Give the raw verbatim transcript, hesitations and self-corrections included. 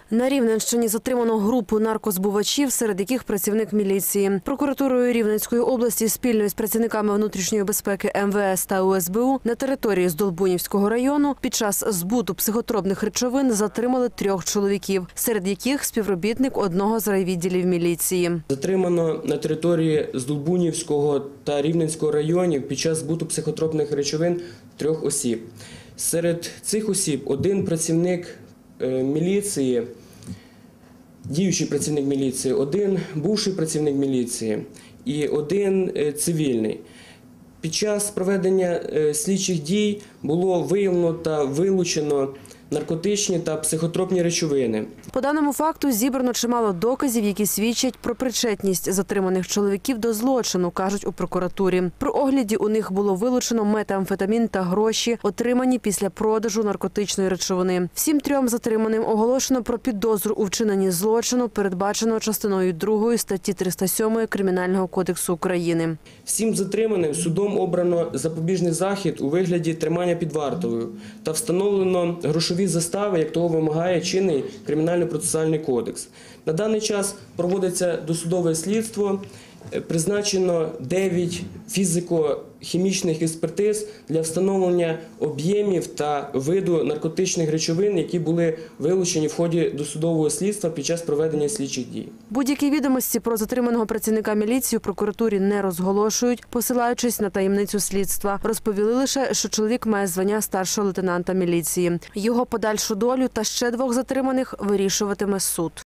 На Рівненщині затримано групу наркозбувачів, серед яких працівник міліції. Прокуратурою Рівненської області спільно з працівниками внутрішньої безпеки ем ве ес та у ес бе у на території Здолбунівського району під час збуту психотропних речовин затримали трьох чоловіків, серед яких співробітник одного з райвідділів міліції. Затримано на території Здолбунівського та Рівненського районів під час збуту психотропних речовин трьох осіб. Серед цих осіб один працівник міліції, діючий працівник міліції, один бувший працівник міліції і один цивільний. Під час проведення слідчих дій було виявлено та вилучено наркотичні та психотропні речовини. По даному факту зібрано чимало доказів, які свідчать про причетність затриманих чоловіків до злочину, кажуть у прокуратурі. При огляді у них було вилучено метамфетамін та гроші, отримані після продажу наркотичної речовини. Всім трьом затриманим оголошено про підозру у вчиненні злочину, передбаченого частиною другої статті триста сьомої Кримінального кодексу України. Всім затриманим судом обрано запобіжний захід у вигляді тримання під вартою та встановлено грошові застави, як того вимагає чинний Кримінально-процесуальний кодекс. На даний час проводиться досудове слідство, призначено дев'ять фізико-хімічних експертиз для встановлення об'ємів та виду наркотичних речовин, які були вилучені в ході досудового слідства під час проведення слідчих дій. Будь-які відомості про затриманого працівника міліції у прокуратурі не розголошують, посилаючись на таємницю слідства. Розповіли лише, що чоловік має звання старшого лейтенанта міліції. Його подальшу долю та ще двох затриманих вирішуватиме суд.